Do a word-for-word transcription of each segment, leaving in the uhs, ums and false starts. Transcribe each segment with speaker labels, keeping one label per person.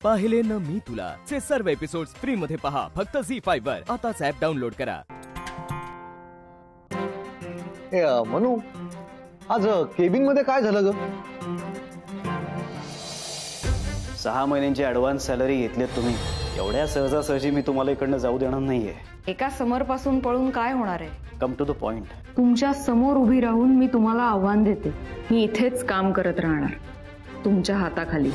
Speaker 1: पाहिले न मी तुला चे सर्व एपिसोड्स फ्री मध्ये पहा फक्त झी फाइव्ह वर. आताच ऍप डाउनलोड करा.
Speaker 2: ए मनू, आज केबिन मध्ये काय झालं ग?
Speaker 3: सहा महिन्यांची ऍडव्हान्स सॅलरी घेतलीत तुम्ही. एवढ्या सहजासहजी मी तुम्हाला इकडनं जाऊ देणार नाहीये.
Speaker 4: एका समर पासून पळून काय होणार आहे?
Speaker 3: Come to the point.
Speaker 4: तुमच्या समोर उभी राहून मी तुम्हाला आव्हान देते. मी इथेच काम करत राहणार तुमच्या हाताखाली.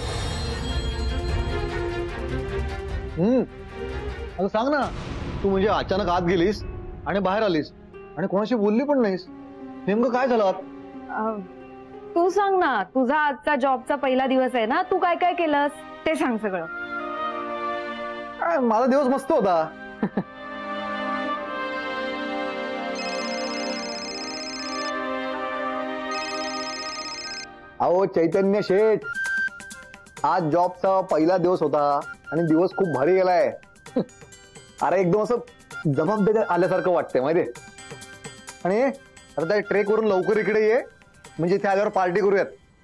Speaker 2: हम्म अगं सांग ना, तू म्हणजे अचानक आत गेलीस आणि बाहेर आलीस आणि कोणाशी बोलली पण नाहीस. नेमकं काय झालं आत?
Speaker 4: तू सांग ना, तुझा आजचा जॉबचा पहिला दिवस आहे ना, तू काय काय केलंस ते सांग सगळं.
Speaker 2: काय, माझा दिवस मस्त होता. अहो चैतन्य शेठ, आज जॉबचा पहिला दिवस होता आणि दिवस खूप भारी गेलाय. अरे एकदम असं जबाबदारी आल्यासारखं वाटतंय माहितीये. आणि आता त्या ट्रेक वरून लवकर इकडे ये, म्हणजे इथे आल्यावर पार्टी करूयात.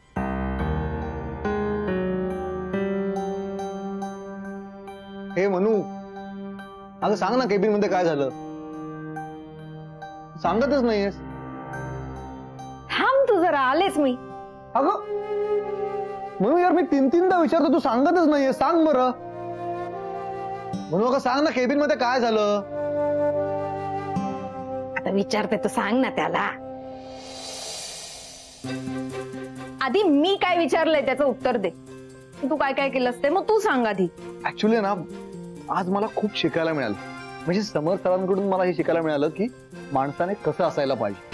Speaker 2: हे मनू, अगं सांग ना केबिन मध्ये काय झालं? सांगतच नाहीयेस.
Speaker 4: थांब तू जरा, आलेच मी.
Speaker 2: अगं म्हणून यार, मी तीन तीनदा विचारतो, तू सांगतच नाहीये. सांग बरं म्हणून. अगं सांग ना, केबिन मध्ये काय झालं?
Speaker 4: आता विचारते तर सांग ना त्याला. आधी मी काय विचारलंय त्याचं उत्तर दे. तू काय काय केलंस ते मग तू सांग आधी.
Speaker 2: ऍक्च्युली ना, आज मला खूप शिकायला मिळालं. म्हणजे समर सरांकडून मला हे शिकायला मिळालं की माणसाने कसं असायला पाहिजे.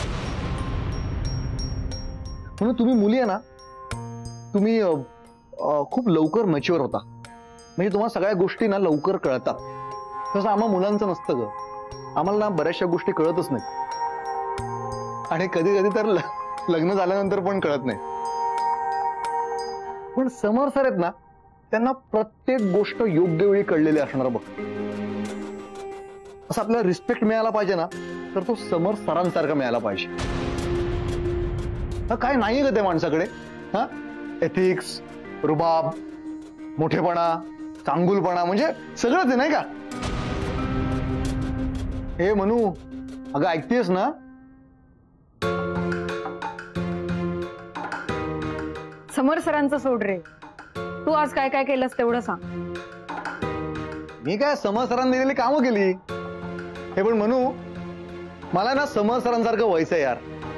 Speaker 2: म्हणून तुम्ही मुली आहे ना, तुम्ही खूप लवकर मॅच्युअर होता. म्हणजे तुम्हाला सगळ्या गोष्टी ना लवकर कळतात. तसं आम्हा मुलांचं नसतं ग. आम्हाला ना बऱ्याचशा गोष्टी कळतच नाही आणि कधी कधी तर लग्न झाल्यानंतर पण कळत नाही. पण समर सर आहेत ना, त्यांना प्रत्येक गोष्ट योग्य वेळी कळलेली असणार बघ. असं आपल्याला रिस्पेक्ट मिळाला पाहिजे ना, तर तो समर सरांसारखा मिळाला पाहिजे. काय नाही ग त्या माणसाकडे. हा, एथिक्स, रुबाब, मोठेपणा, चांगुलपणा, म्हणजे सगळंच आहे नाही का? हे मनू, अगं ऐकतेस ना?
Speaker 4: समर सरांचं सोड रे. तू आज काय काय केलंस तेवढं सांग.
Speaker 2: मी काय समर सरांनी दिलेली कामं केली. हे पण मनू, मला ना समर सरांसारखं व्हायचंय यार.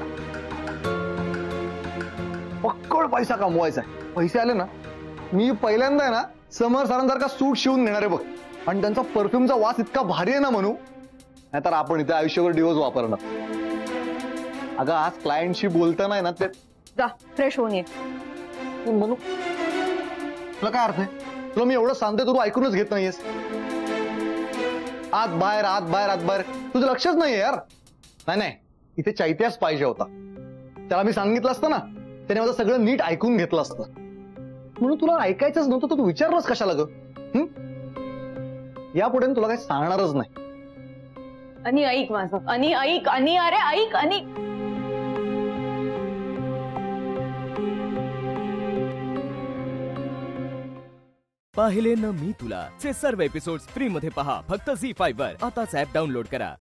Speaker 2: पक्कड पैसा कमवायचा आहे. पैसे आले ना, मी पहिल्यांदा आहे ना समर सरांसारखा सूट शिवून देणार आहे बघ. आणि त्यांचा परफ्यूमचा वास इतका भारी आहे ना मनू, नाहीतर आपण इथे आयुष्यभर डिवोर्स वापरणार. अगं आज क्लायंटशी बोलताना ना, ते
Speaker 4: जा फ्रेश होऊन ये.
Speaker 2: मनू, तुला काय अर्थ आहे? तुला मी एवढं सांगते, तू ऐकूनच घेत नाहीयेस. आत बाहेर आत बाहेर आत बाहेर, तुझं लक्षच नाहीये यार. नाही नाही, इथे चैत्याच पाहिजे होता. त्याला मी सांगितलं असतं ना, त्याने माझं सगळं नीट ऐकून घेतलं असतं. म्हणून तुला ऐकायचंच नव्हतं तर तू विचारलंस कशाला ग? यापुढे तुला काही सांगणारच नाही.
Speaker 4: आणि ऐक माझं, आणि ऐक, आणि अरे ऐक, आणि
Speaker 1: पाहिले न मी तुला चे सर्व एपिसोड्स फ्री मध्ये पहा फक्त झी फाइव्ह वर. आताच ऍप डाउनलोड करा.